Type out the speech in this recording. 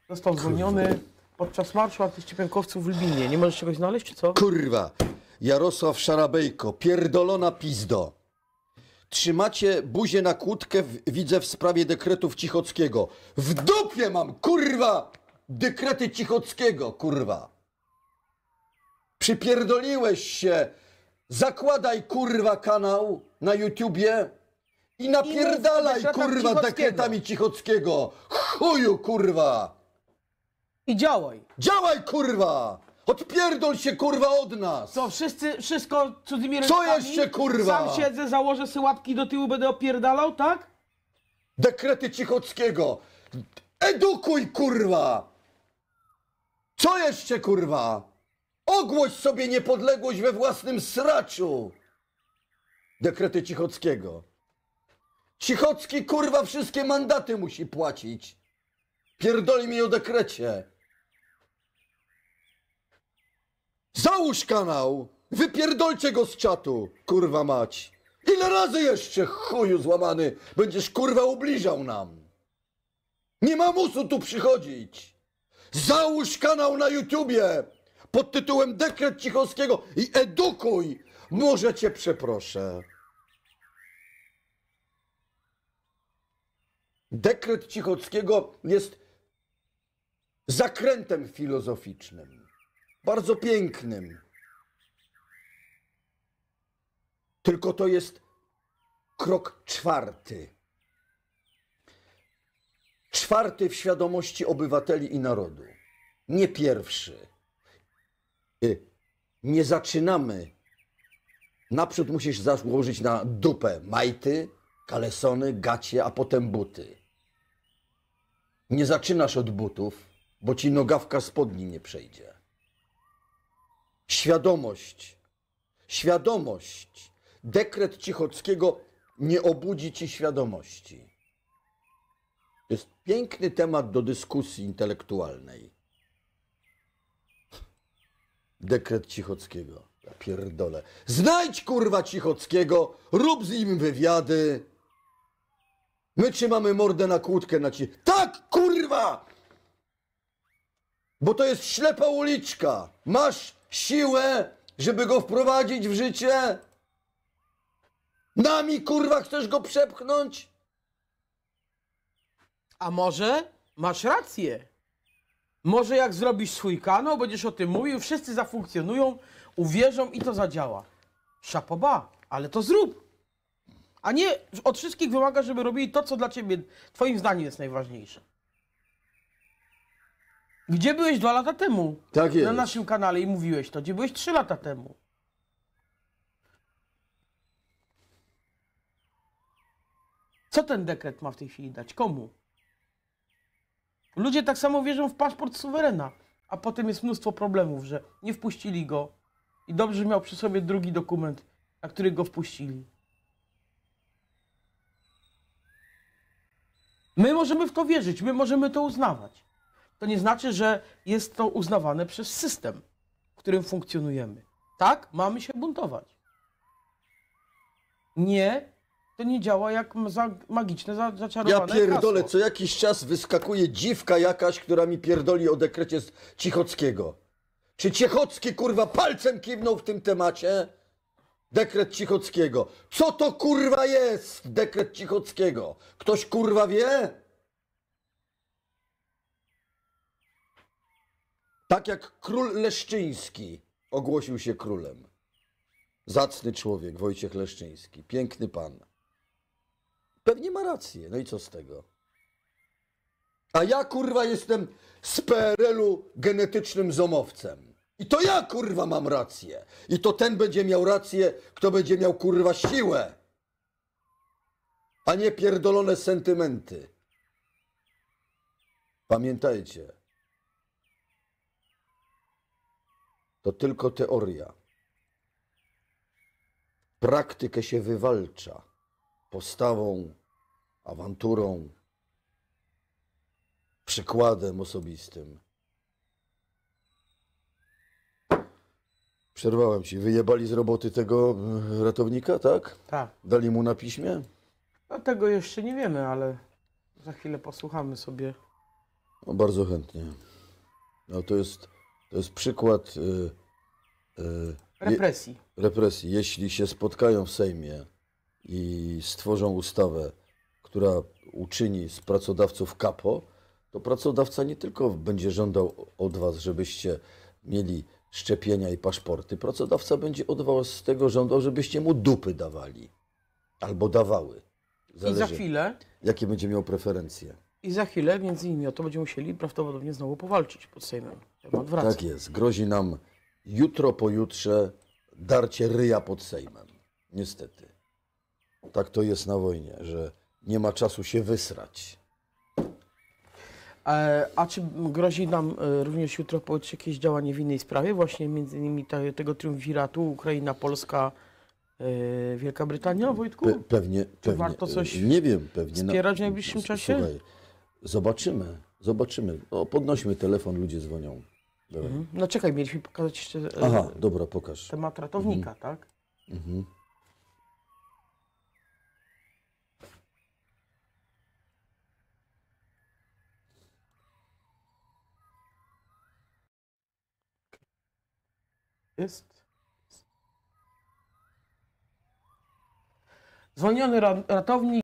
Został zwolniony podczas marszu antyszczepionkowców w Lublinie. Nie możesz czegoś znaleźć, czy co? Kurwa, Jarosław Szarabejko, pierdolona pizdo. Trzymacie buzię na kłódkę, widzę, w sprawie dekretów Cichockiego. W dupie mam, kurwa, dekrety Cichockiego, kurwa. Przypierdoliłeś się. Zakładaj, kurwa, kanał na YouTubie i napierdalaj, kurwa, dekretami Cichockiego. Chuju, kurwa. I działaj. Działaj, kurwa. Odpierdol się, kurwa, od nas. Co, wszystko cudzymi rękami? Co jeszcze, kurwa? Sam siedzę, założę sobie łapki do tyłu, będę opierdalał, tak? Dekrety Cichockiego. Edukuj, kurwa. Co jeszcze, kurwa? Ogłoś sobie niepodległość we własnym sraczu. Dekrety Cichockiego. Cichocki, kurwa, wszystkie mandaty musi płacić. Pierdoli mi o dekrecie. Załóż kanał. Wypierdolcie go z czatu, kurwa mać. Ile razy jeszcze, chuju złamany, będziesz, kurwa, ubliżał nam? Nie ma musu tu przychodzić. Załóż kanał na YouTubie pod tytułem Dekret Cichockiego i edukuj. Może cię przeproszę. Dekret Cichockiego jest zakrętem filozoficznym. Bardzo pięknym. Tylko to jest krok czwarty. Czwarty w świadomości obywateli i narodu. Nie pierwszy. Nie zaczynamy. Naprzód musisz założyć na dupę majty, kalesony, gacie, a potem buty. Nie zaczynasz od butów, bo ci nogawka spodni nie przejdzie. Świadomość. Świadomość. Dekret Cichockiego nie obudzi ci świadomości. To jest piękny temat do dyskusji intelektualnej. Dekret Cichockiego. Ja pierdolę. Znajdź, kurwa, Cichockiego, rób z nim wywiady. My trzymamy mordę na kłódkę na ci. Tak, kurwa! Bo to jest ślepa uliczka. Masz siłę, żeby go wprowadzić w życie? Nami, kurwa, chcesz go przepchnąć? A może masz rację? Może jak zrobisz swój kanał, będziesz o tym mówił, wszyscy zafunkcjonują, uwierzą i to zadziała. Szapoba, ale to zrób. A nie od wszystkich wymaga, żeby robili to, co dla ciebie, twoim zdaniem jest najważniejsze. Gdzie byłeś 2 lata temu? Tak jest. Na naszym kanale i mówiłeś to. Gdzie byłeś 3 lata temu? Co ten dekret ma w tej chwili dać? Komu? Ludzie tak samo wierzą w paszport suwerena, a potem jest mnóstwo problemów, że nie wpuścili go i dobrze, że miał przy sobie drugi dokument, na który go wpuścili. My możemy w to wierzyć, my możemy to uznawać. To nie znaczy, że jest to uznawane przez system, w którym funkcjonujemy. Tak, mamy się buntować. Nie, to nie działa jak magiczne, zaczarowane Ja pierdolę, hasło. co jakiś czas wyskakuje dziwka jakaś, która mi pierdoli o dekrecie Cichockiego. Czy Cichocki, kurwa, palcem kiwnął w tym temacie? Dekret Cichockiego. Co to, kurwa, jest dekret Cichockiego? Ktoś, kurwa, wie? Tak jak król Leszczyński ogłosił się królem. Zacny człowiek, Wojciech Leszczyński. Piękny pan. Pewnie ma rację. No i co z tego? A ja, kurwa, jestem z PRL-u genetycznym zomowcem. I to ja, kurwa, mam rację. I to ten będzie miał rację, kto będzie miał, kurwa, siłę. A nie pierdolone sentymenty. Pamiętajcie. To tylko teoria. Praktykę się wywalcza postawą, awanturą, przykładem osobistym. Przerwałem ci. Wyjebali z roboty tego ratownika, tak? Tak. Dali mu na piśmie? No tego jeszcze nie wiemy, ale za chwilę posłuchamy sobie. No, bardzo chętnie. No, to jest przykład Represji. represji. Jeśli się spotkają w Sejmie i stworzą ustawę, która uczyni z pracodawców kapo, to pracodawca nie tylko będzie żądał od was, żebyście mieli szczepienia i paszporty, pracodawca będzie od was tego żądał, żebyście mu dupy dawali. Albo dawały. I za chwilę, jakie będzie miał preferencje. między innymi o to będziemy musieli prawdopodobnie znowu powalczyć pod Sejmem. Temat wraca. Tak jest. Grozi nam jutro, pojutrze darcie ryja pod Sejmem. Niestety. Tak to jest na wojnie, że nie ma czasu się wysrać. A czy grozi nam również jutro pojutrze jakieś działanie w innej sprawie? Właśnie między innymi tego triumviratu Ukraina, Polska, Wielka Brytania, Wojtku? Pewnie. warto coś nie wiem, pewnie. wspierać w najbliższym czasie? Słuchaj, zobaczymy. O, podnośmy telefon, ludzie dzwonią. Dawaj. No czekaj, mieliśmy pokazać jeszcze Aha, dobra, pokaż. temat ratownika, tak? Mhm. Jest. Zwolniony ratownik